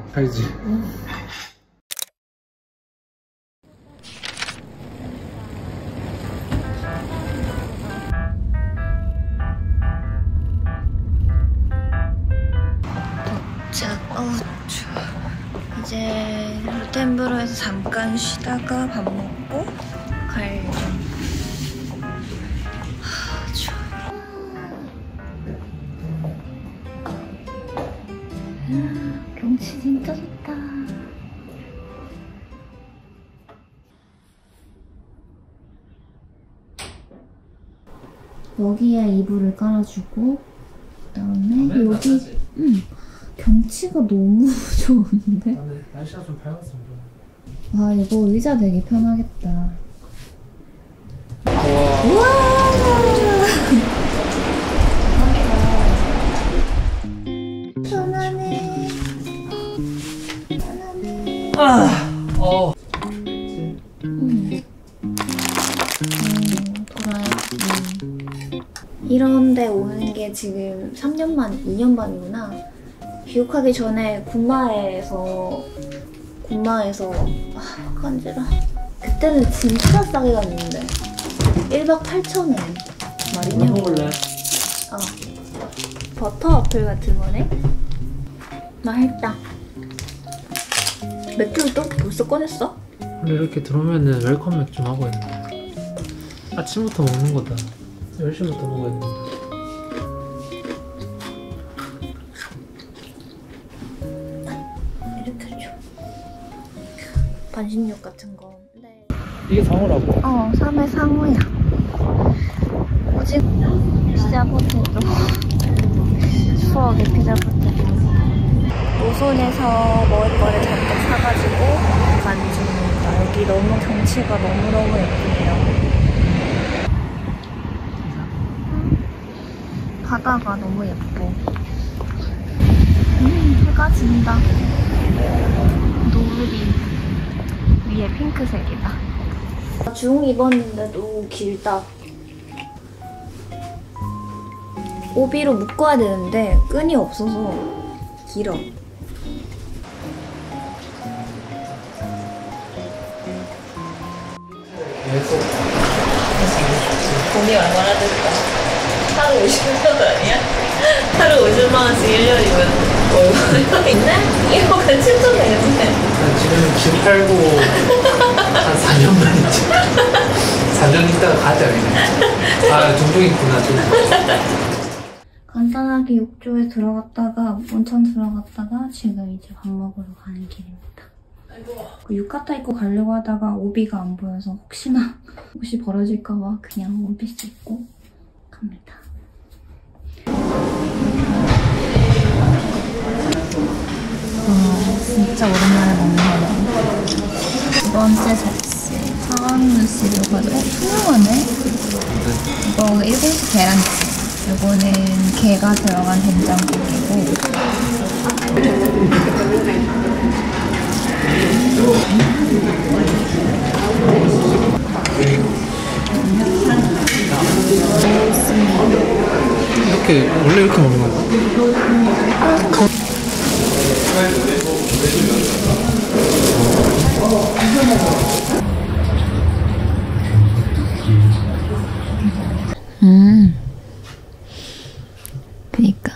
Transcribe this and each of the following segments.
알지? 추워. 이제 루텐브로에서 잠깐 쉬다가 밥 먹고 갈 예정. 추워. 경치 진짜 좋다. 여기에 이불을 깔아주고 그다음에 여기 경치가 너무 좋은데? 날씨가 좀 밝았으면 좋아. 와 이거 의자 되게 편하겠다. 우와. 편하네. 편하네. 돌아야지. 이런데 오는 게 지금 3년 만, 2년 만이구나. 귀국하기 전에 군마에서 간지러. 그때는 진짜 싸게 갔는데 1박 8,000원 말이냐? 먹을래? 버터 어플 같은 거네? 맛있다. 맥주를 또 벌써 꺼냈어? 원래 이렇게 들어오면은 웰컴 맥주 하고 있는데 아침부터 먹는 거다. 10시부터 먹어야 된다. 이렇게 줘. 반신욕 같은 거. 네. 이게 상어라고? 3회 상어야. 피자 포테토. 추억의 피자 포테토. 노손에서 먹을 거를 잔뜩 사가지고 간 중입니다. 여기 너무 경치가 너무너무 예쁘네요. 바다가 너무 예뻐. 해가 진다. 노을이 위에 핑크색이다. 중 입었는데도 길다. 오비로 묶어야 되는데 끈이 없어서 길어. 돈이 얼마나 들까? 하루 50만 원 아니야? 하루 50만 원씩 1년이면 얼마 있네? 1억은 7천 되겠네. 지금 집 팔고 한 4년만 있지. 4년 있다가 가자 그냥. 아 종종 있구나 좀. 간단하게 욕조에 들어갔다가 온천 들어갔다가 지금 이제 밥 먹으러 가는 길입니다. 그 유카타 입고 가려고 하다가 오비가 안 보여서 혹시나 옷이 벌어질까봐 그냥 원피스 입고 갑니다. 진짜 오랜만에 먹는 거다. 두 번째 접시 사왕무시를 가지고 투명하네? 이거 일본식 계란찜. 이거는 게가 들어간 된장국이고 이렇게 원래 이렇게 먹는 건가? 그니까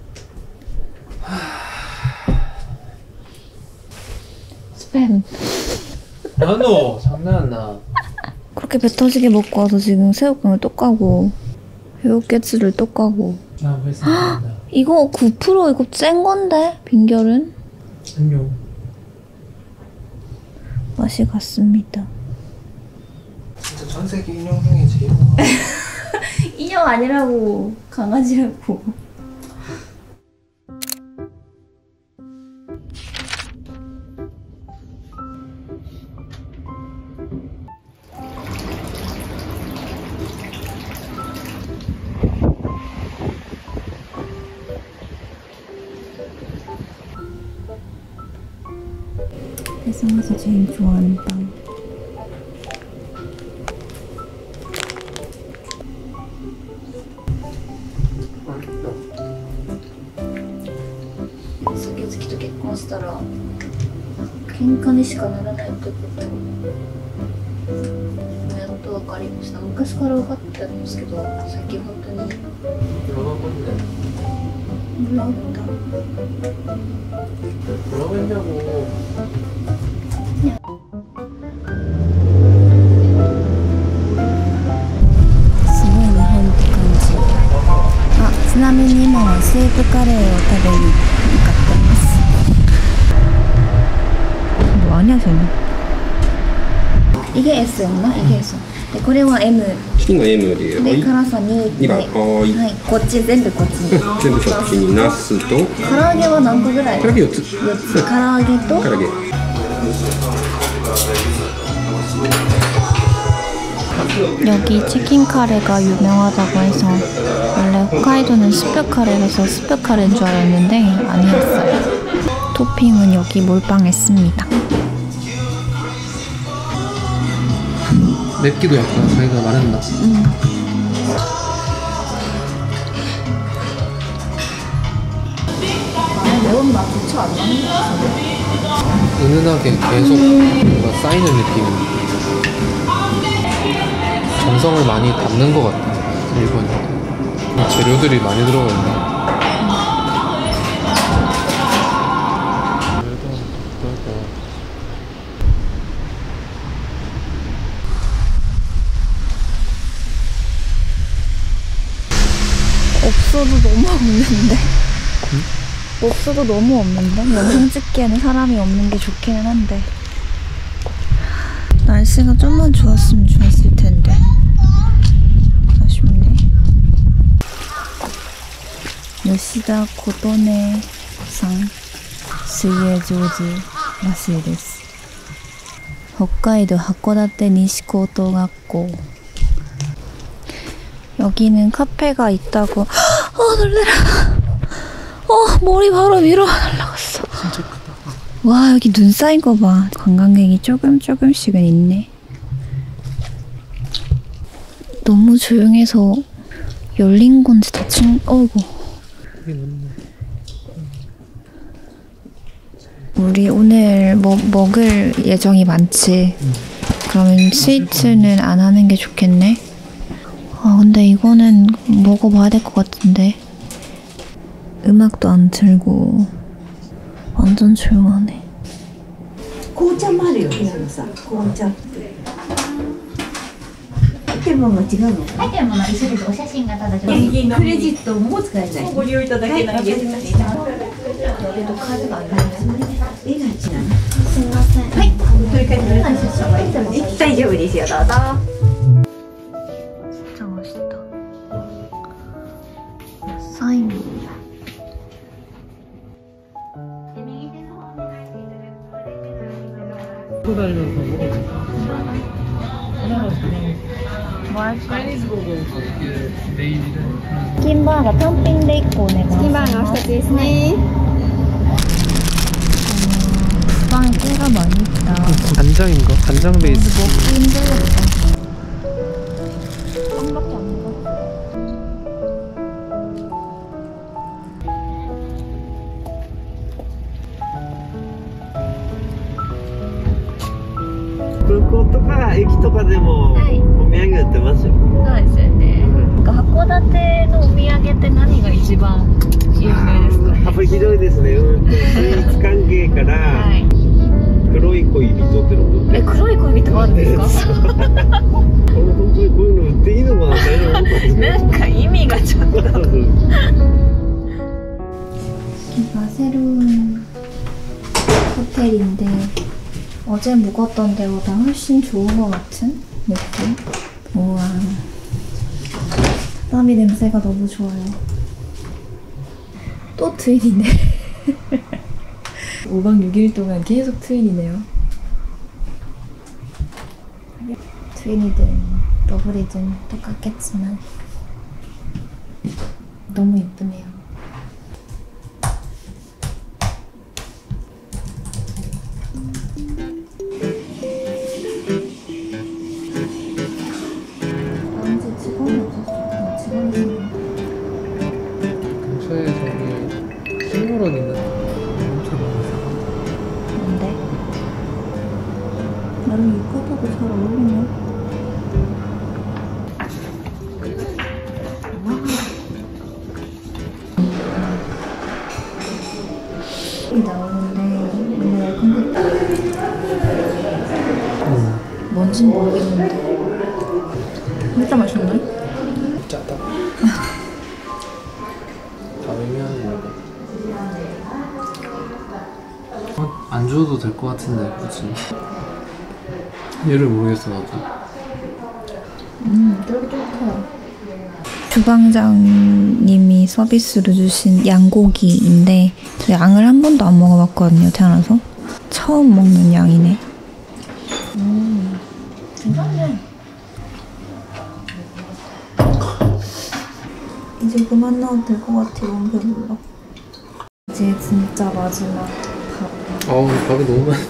스팸 야너 장난하나? 그렇게 배 터지게 먹고 와서 지금 새우깡을 또 까고 회오깨츠를 또 까고. 나 회사 이거 9% 이거 센 건데 빈결은 안녕. 맛이 갔습니다. 진짜 전 세계 인형 중에 제일 좋아. 인형 아니라고 강아지라고. 세상에서 제일 좋아하는 빵.好き好き好き。 婚したら喧嘩にしかならないってことやっと分かりました。昔から分かってたんですけど、最近本当に몰라 본다. 뭐라고 했냐고. ちなみに今はスープカレーを食べに向かってます。뭐 아니야 쟤는? 이게 S였나? 이게 S. 네, これは M. 이거 M이에요. 네,辛さ 2. 番。 はい、こっち全部こっちに。 全部そっちにナスと。 唐揚げは何個ぐらい？ 唐揚げ4つ。 4つ。唐揚げと。 唐揚げ。 여기 치킨 카레가 유명하다고 해서 원래 홋카이도는 스프 카레라서 스프 카레인 줄 알았는데 아니었어요. 토핑은 여기 몰빵했습니다. 맵기도 약간 자기가 말했나? 매운맛 부처 안 나는 것 같은데? 은은하게 계속 뭔가 쌓이는 느낌. 정성을 많이 담는 것 같아, 일본이. 재료들이 많이 들어가 있네. 없어도 너무 없는데? 응? 없어도 너무 없는데? 영상 찍기에는 사람이 없는 게 좋기는 한데 날씨가 좀만 좋았으면 좋았을 텐데 아쉽네. 요시다 고도네-상水泳上手らしいです。北海道函館西高等学校. 여기는 카페가 있다고. 놀래라. 머리 바로 위로 날라갔어. 진짜 크다. 와, 여기 눈 쌓인 거 봐. 관광객이 조금씩은 있네. 너무 조용해서 열린 건지 닫힌. 어이구. 우리 오늘 먹을 예정이 많지. 그러면 스위트는 안 하는 게 좋겠네. 근데 이거는 먹어봐야 될 것 같은데. 음악도 안 틀고 완전 조용하네. 紅茶もあるよ、平野さん。紅茶って。アイテムが違うの？ アイテムは一緒です。お写真がただちょっと。 クレジットも使えない。 ご利用いただけないです。 カードがありますね。絵が違う。 すみません。はい。 それから大丈夫ですよ、どうぞ。 진짜 맛있다. 사인. 먹고 다니면서 먹어볼까? 뭐 할까? 차이니즈 버거 이렇게 메인이랑 킴바가 탕빙데 있고 내가. 킴바가 2つですね. 빵에 깨가 많이 있다. 간장인가? 간장 베이스. 먹기 힘들겠다. 빵밖에 안 먹었어. 空港とか駅とかでもお土産売ってますよ。 そうですよね。函館のお土産って何が一番有名ですかね。 幅広いですね。スイーツ関係から、 はい。 黒い恋人ってのも売ってる。 黒い恋人あるんですか？ 本当にこういうの売っていいのかなって思ったんですけど。 なんか意味がちょっと。새로운 호텔인데 어제 묵었던 데보다 훨씬 좋은 것 같은 느낌? 우와, 땀이 냄새가 너무 좋아요. 또 트윈이네. 5박 6일 동안 계속 트윈이네요. 트윈이든 더블이든 똑같겠지만 너무 예쁘네요. 근처에 저기 식물원 있는 엄청 많았어. 나름 유카타도 잘 어울리네. 나오는데 너무 얇은 것 뭔진 모르겠는데 진짜 맛있네? 짜다. 다음이면 뭐 안 줘도 될 것 같은데, 그치? 얘를 모르겠어, 나도. 쫄깃쫄깃해요. 주방장님이 서비스로 주신 양고기인데 저 양을 한 번도 안 먹어봤거든요, 태어나서. 처음 먹는 양이네. 괜찮네. 이제 그만 나와도 될 것 같아. 너무 배불러. 이제 진짜 마지막 밥. 어우, 밥이 너무 많아.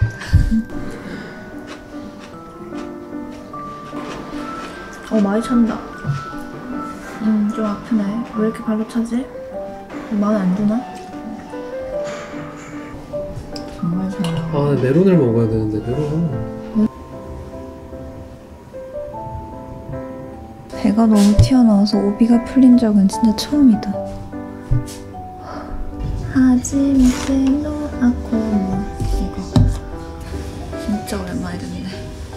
많이 찬다. 좀 아프네. 왜 이렇게 발로 차지? 마음에 안 드나? 정말 잘 나와. 아, 메론을 먹어야 되는데, 메론. 배가 너무 튀어나와서 오비가 풀린 적은 진짜 처음이다. 하지미세노 아코모 이거 진짜 오랜만에 듣네.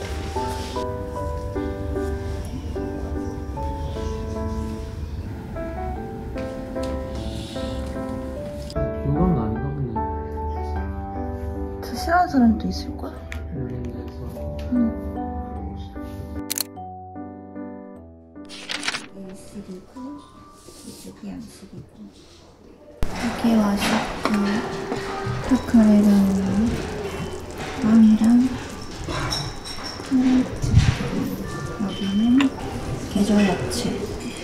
이건 아닌가 보네. 저 싫어하는 사람도 있을걸? 일식이고 이쪽이 양식이고 이렇게 맛있고 타카레랑 빵이랑 카레트 여기는 계절 야채.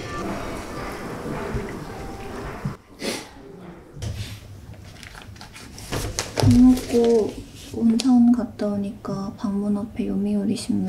밥 먹고 온천 갔다 오니까 방문 앞에 요미우리 신문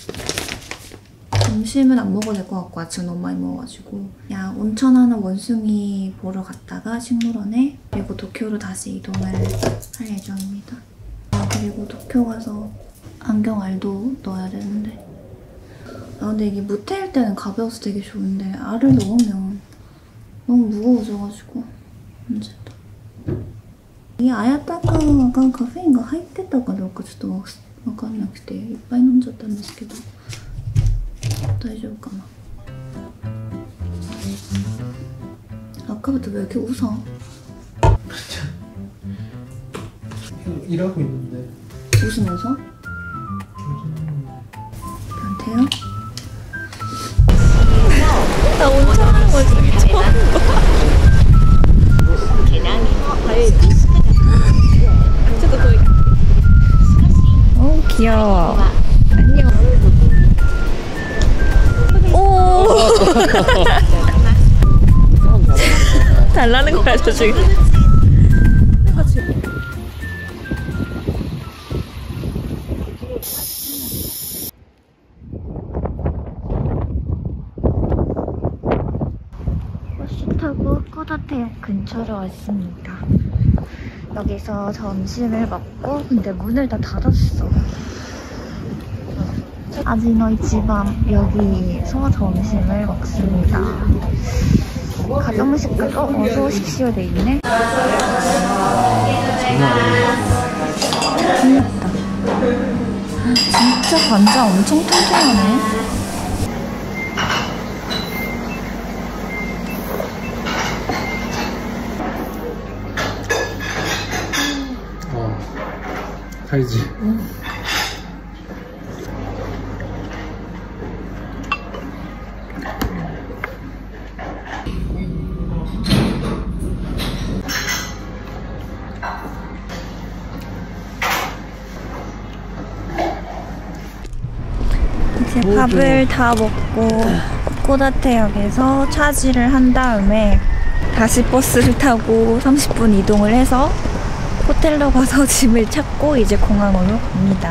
점심은 안 먹어도 될 것 같고 아침 너무 많이 먹어가지고 그냥 온천하는 원숭이 보러 갔다가 식물원에 그리고 도쿄로 다시 이동을 할 예정입니다. 그리고 도쿄 가서 안경알도 넣어야 되는데 근데 이게 무태일 때는 가벼워서 되게 좋은데 알을 넣으면 너무 무거워져가지고 문제다. 이 아야타카가 카페인가 入ってたかどうかちょっとわかんなくていっぱい飲んじゃったんですけど大丈夫かな。 아까부터 왜 이렇게 웃어? 일하고 있는데. 웃으면서? 변태요? 나 온천하는 거 진짜 처음 봐. 귀여워. 안녕. 오. 달라는 거야 저 지금. 버스 타고 코다테역 근처로 왔습니다. 여기서 점심을 먹고 근데 문을 다 닫았어. 아지노 이치방 여기서 점심을 먹습니다. 가정식까지 어서 오십시오 돼 있네. 진짜 관자 엄청 통통하네. 알지. 이제 밥을 다 먹고 코다테역에서 차지를 한 다음에 다시 버스를 타고 30분 이동을 해서 호텔로 가서 짐을 찾고 이제 공항으로 갑니다.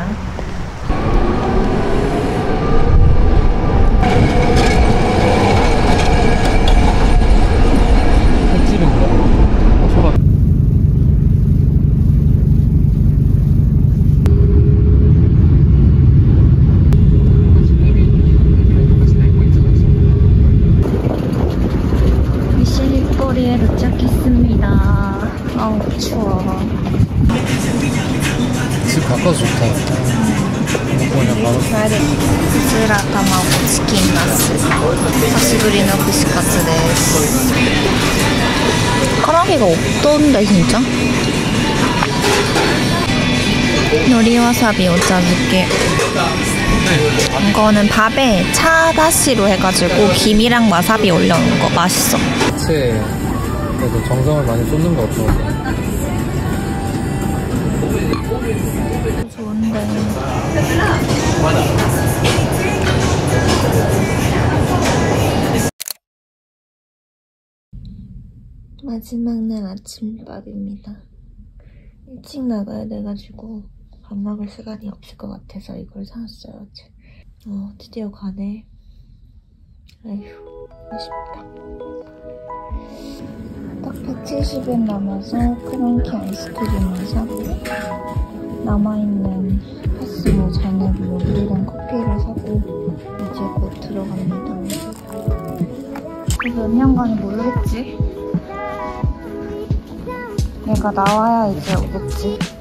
바꿔서 좋다. 그냥 바로 うずら卵チキンナス久しぶりの串カツです 카라기가 없던데 진짜? 노리와사비 오차즈케 이거는 밥에 차다시로 해가지고 김이랑 와사비 올려놓은 거 맛있어. 채 그래도 정성을 많이 쏟는 거 같아. 좋은데. 마지막 날 아침밥입니다. 일찍 나가야 돼가지고 밥 먹을 시간이 없을 것 같아서 이걸 사왔어요 어제. 드디어 가네. 아휴 아쉽다. 딱 170엔 남아서 크런키 아이스크림을 사고 남아있는 파스모 잔으로 물이랑 커피를 사고 이제 곧 들어갑니다. 그래서 몇 년간은 뭘 했지? 얘가 나와야 이제 오겠지.